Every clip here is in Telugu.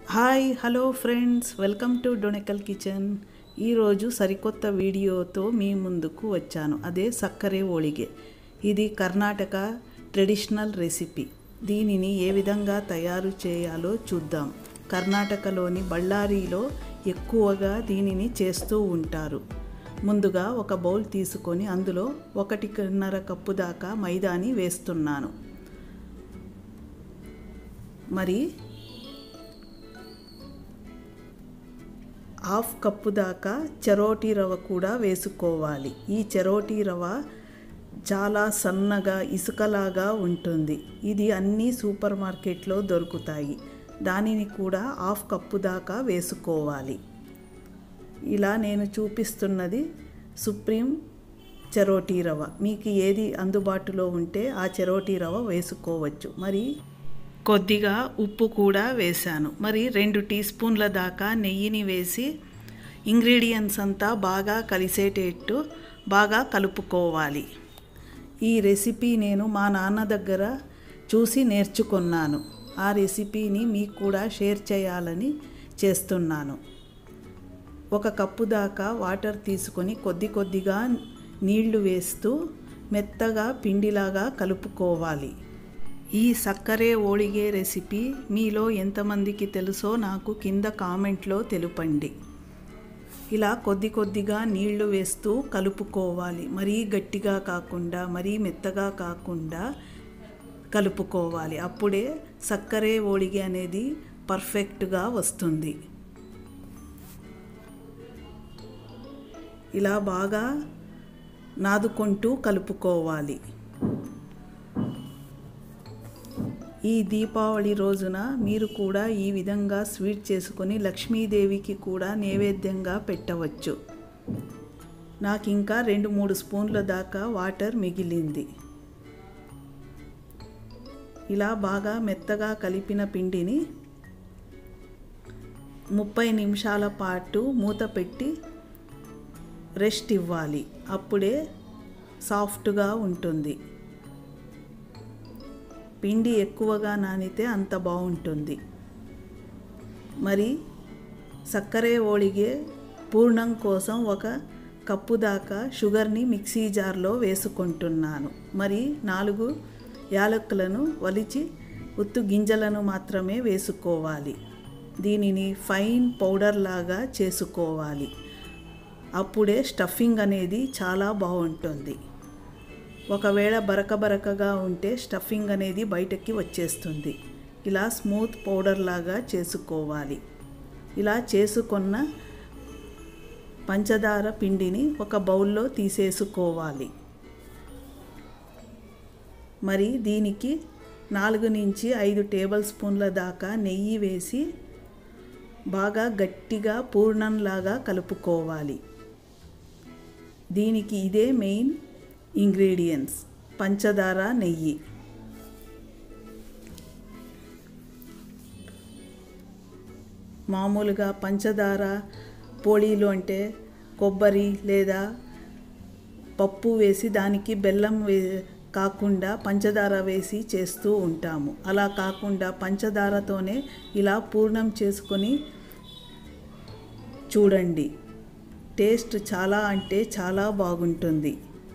Hi hello friends, welcome to డొనెకల్ కిచెన్. ఈరోజు సరికొత్త వీడియోతో మీ ముందుకు వచ్చాను. అదే సక్కరే ఓళిగే. ఇది కర్ణాటక ట్రెడిషనల్ రెసిపీ. దీనిని ఏ విధంగా తయారు చేయాలో చూద్దాం. కర్ణాటకలోని బళ్ళారిలో ఎక్కువగా దీనిని చేస్తూ ఉంటారు. ముందుగా ఒక బౌల్ తీసుకొని అందులో 1.5 కప్పు దాకా మైదాని వేస్తున్నాను. మరి 1/2 కప్పు దాకా చెరోటి రవ్వ కూడా వేసుకోవాలి. ఈ చెరోటి రవ్వ చాలా సన్నగా ఇసుకలాగా ఉంటుంది. ఇది అన్ని సూపర్ మార్కెట్లో దొరుకుతాయి. దానిని కూడా 1/2 కప్పు దాకా వేసుకోవాలి. ఇలా నేను చూపిస్తున్నది సుప్రీం చెరోటి రవ్వ. మీకు ఏది అందుబాటులో ఉంటే ఆ చెరోటి రవ్వ వేసుకోవచ్చు. మరి కొద్దిగా ఉప్పు కూడా వేశాను. మరి 2 టీ స్పూన్ల దాకా నెయ్యిని వేసి ఇంగ్రీడియంట్స్ అంతా బాగా కలిసేటట్టు బాగా కలుపుకోవాలి. ఈ రెసిపీ నేను మా నాన్న దగ్గర చూసి నేర్చుకున్నాను. ఆ రెసిపీని మీకు కూడా షేర్ చేయాలని చేస్తున్నాను. 1 కప్పు దాకా వాటర్ తీసుకొని కొద్దిగా నీళ్లు వేస్తూ మెత్తగా పిండిలాగా కలుపుకోవాలి. ఈ సక్కరే ఓళిగే రెసిపీ మీలో ఎంతమందికి తెలుసో నాకు కింద కామెంట్లో తెలుపండి. ఇలా కొద్దిగా నీళ్లు వేస్తూ కలుపుకోవాలి. మరీ గట్టిగా కాకుండా మరీ మెత్తగా కాకుండా కలుపుకోవాలి. అప్పుడే సక్కరే ఓళిగే అనేది పర్ఫెక్ట్గా వస్తుంది. ఇలా బాగా నాదుకుంటూ కలుపుకోవాలి. ఈ దీపావళి రోజున మీరు కూడా ఈ విధంగా స్వీట్ చేసుకొని లక్ష్మీదేవికి కూడా నైవేద్యంగా పెట్టవచ్చు. నాకు ఇంకా 2-3 స్పూన్ల దాకా వాటర్ మిగిలింది. ఇలా బాగా మెత్తగా కలిపిన పిండిని 30 నిమిషాల పాటు మూత పెట్టి రెస్ట్ ఇవ్వాలి. అప్పుడే సాఫ్ట్గా ఉంటుంది. పిండి ఎక్కువగా నానితే అంత బాగుంటుంది. మరి సక్కరే ఓళిగే పూర్ణం కోసం 1 కప్పు దాకా షుగర్ని మిక్సీ జార్లో వేసుకుంటున్నాను. మరి 4 యాలకులను వలిచి ఉత్తు గింజలను మాత్రమే వేసుకోవాలి. దీనిని ఫైన్ పౌడర్ లాగా చేసుకోవాలి. అప్పుడే స్టఫింగ్ అనేది చాలా బాగుంటుంది. ఒకవేళ బరకగా ఉంటే స్టఫింగ్ అనేది బయటకి వచ్చేస్తుంది. ఇలా స్మూత్ పౌడర్ లాగా చేసుకోవాలి. ఇలా చేసుకున్న పంచదార పిండిని ఒక బౌల్లో తీసేసుకోవాలి. మరి దీనికి 4 నుంచి 5 టేబుల్ స్పూన్ల దాకా నెయ్యి వేసి బాగా గట్టిగా పూర్ణంలాగా కలుపుకోవాలి. దీనికి ఇదే మెయిన్ ఇంగ్రీడియంట్స్, పంచదార, నెయ్యి. మామూలుగా పంచదార పోళీలు అంటే కొబ్బరి లేదా పప్పు వేసి దానికి బెల్లం కాకుండా పంచదార వేసి చేస్తూ ఉంటాము. అలా కాకుండా పంచదారతోనే ఇలా పూర్ణం చేసుకొని చూడండి. టేస్ట్ చాలా అంటే చాలా బాగుంటుంది.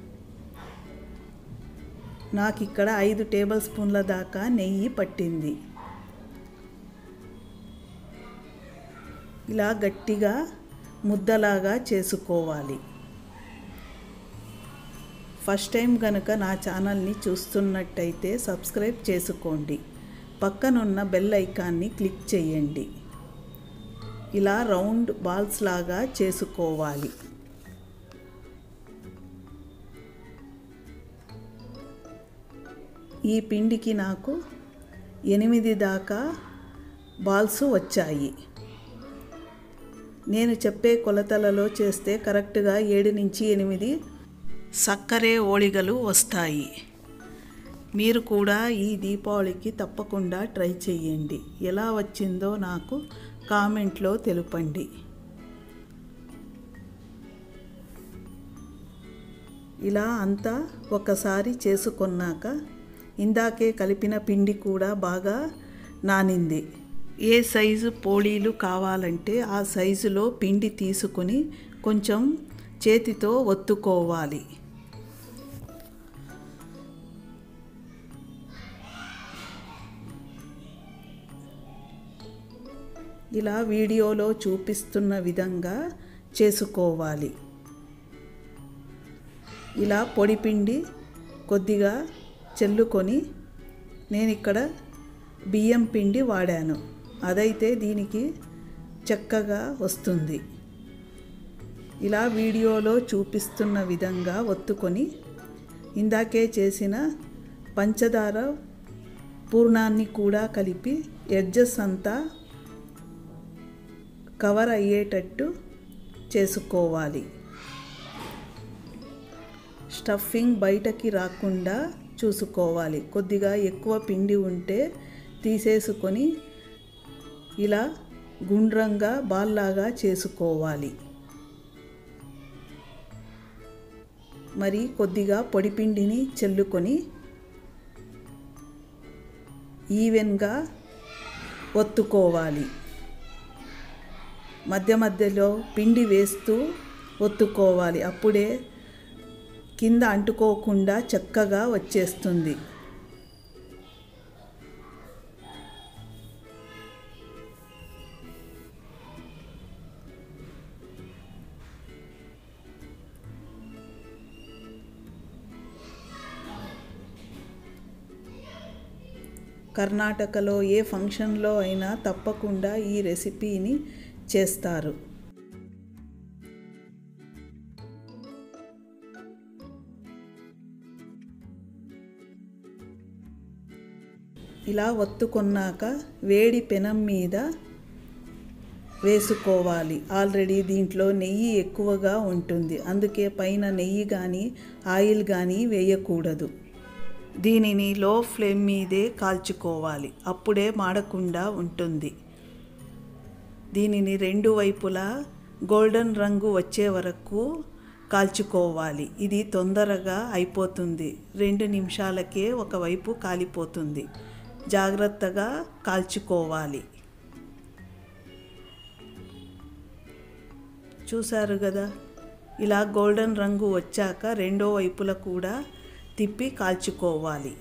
నాకు ఇక్కడ 5 టేబుల్ స్పూన్ల దాకా నెయ్యి పట్టింది. ఇలా గట్టిగా ముద్దలాగా చేసుకోవాలి. ఫస్ట్ టైం కనుక నా ఛానల్ని చూస్తున్నట్టయితే సబ్స్క్రైబ్ చేసుకోండి. పక్కనున్న బెల్ ఐకాన్ని క్లిక్ చేయండి. ఇలా రౌండ్ బాల్స్ లాగా చేసుకోవాలి. ఈ పిండికి నాకు 8 దాకా బాల్స్ వచ్చాయి. నేను చెప్పే కొలతలలో చేస్తే కరెక్ట్గా 7 నుంచి 8 సక్కరే ఓళిగలు వస్తాయి. మీరు కూడా ఈ దీపావళికి తప్పకుండా ట్రై చేయండి. ఎలా వచ్చిందో నాకు కామెంట్లో తెలుపండి. ఇలా అంతా ఒకసారి చేసుకున్నాక ఇందాకే కలిపిన పిండి కూడా బాగా నానింది. ఏ సైజు పోళీలు కావాలంటే ఆ సైజులో పిండి తీసుకొని కొంచెం చేతితో ఒత్తుకోవాలి. ఇలా వీడియోలో చూపిస్తున్న విధంగా చేసుకోవాలి. ఇలా పొడిపిండి కొద్దిగా చల్లుకొని, నేను ఇక్కడ బియ్యం పిండి వాడాను, అదైతే దీనికి చక్కగా వస్తుంది. ఇలా వీడియోలో చూపిస్తున్న విధంగా ఒత్తుకొని ఇందాకే చేసిన పంచదార పూర్ణాన్ని కూడా కలిపి ఎడ్జెస్ అంతా కవర్ అయ్యేటట్టు చేసుకోవాలి. స్టఫింగ్ బయటకి రాకుండా చూసుకోవాలి. కొద్దిగా ఎక్కువ పిండి ఉంటే తీసేసుకొని ఇలా గుండ్రంగా బాల్లాగా చేసుకోవాలి. మరి కొద్దిగా పొడిపిండిని చల్లుకొని ఈవెన్గా ఒత్తుకోవాలి. మధ్య మధ్యలో పిండి వేస్తూ ఒత్తుకోవాలి. అప్పుడే కింద అంటుకోకుండా చక్కగా వచ్చేస్తుంది. కర్ణాటకలో ఏ ఫంక్షన్లో అయినా తప్పకుండా ఈ రెసిపీని చేస్తారు. ఇలా ఒత్తుకున్నాక వేడి పెనం మీద వేసుకోవాలి. ఆల్రెడీ దీంట్లో నెయ్యి ఎక్కువగా ఉంటుంది, అందుకే పైన నెయ్యి కానీ ఆయిల్ కానీ వేయకూడదు. దీనిని లో ఫ్లేమ్ మీదే కాల్చుకోవాలి, అప్పుడే మాడకుండా ఉంటుంది. దీనిని రెండు వైపులా గోల్డెన్ రంగు వచ్చే వరకు కాల్చుకోవాలి. ఇది తొందరగా అయిపోతుంది, 2 నిమిషాలకే ఒకవైపు కాలిపోతుంది. జాగ్రత్తగా కాల్చుకోవాలి. చూసారు కదా, ఇలా గోల్డెన్ రంగు వచ్చాక రెండో వైపులా కూడా తిప్పి కాల్చుకోవాలి.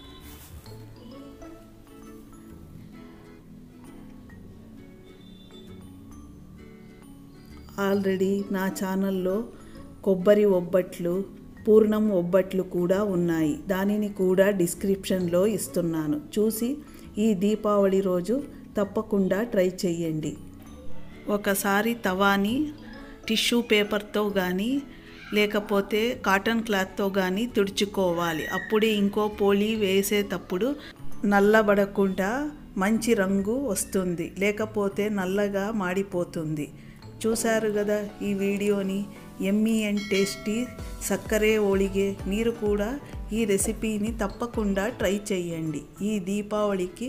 ఆల్రెడీ నా ఛానల్లో కొబ్బరి ఒబ్బట్లు, పూర్ణం ఒబ్బట్లు కూడా ఉన్నాయి, దానిని కూడా డిస్క్రిప్షన్లో ఇస్తున్నాను. చూసి ఈ దీపావళి రోజు తప్పకుండా ట్రై చేయండి. ఒకసారి తవాని టిష్యూ పేపర్తో కానీ లేకపోతే కాటన్ క్లాత్తో కానీ తుడుచుకోవాలి. అప్పుడే ఇంకో పోళీ వేసేటప్పుడు నల్లబడకుండా మంచి రంగు వస్తుంది, లేకపోతే నల్లగా మాడిపోతుంది. చూశారు కదా ఈ వీడియోని. యమ్మీ అండ్ టేస్టీ సక్కరే ఓళిగే. మీరు కూడా ఈ రెసిపీని తప్పకుండా ట్రై చేయండి ఈ దీపావళికి.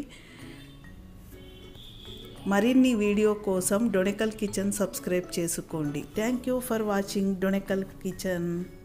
మరిన్ని వీడియో కోసం డొనెకల్ కిచెన్ సబ్స్క్రైబ్ చేసుకోండి. థ్యాంక్ యూ ఫర్ వాచింగ్ డొనెకల్ కిచెన్.